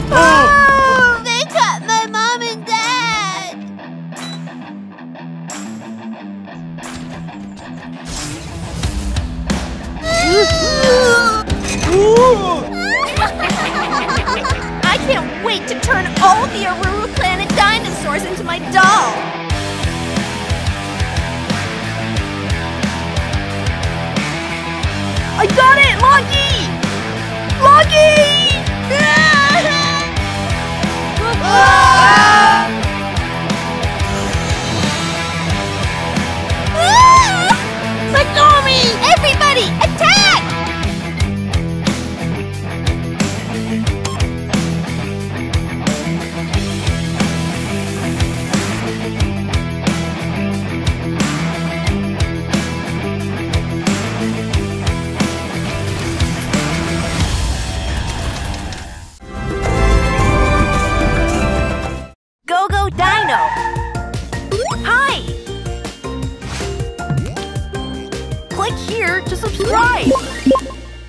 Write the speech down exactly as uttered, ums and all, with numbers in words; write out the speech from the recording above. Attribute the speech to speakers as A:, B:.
A: Oh! They got my mom and dad!
B: I can't wait to turn all the Aruru Planet dinosaurs into my doll! I got it, Lucky! Lucky!
A: Let go of me!
B: Everybody, attack! GOGODINO! Hi! Click here to subscribe!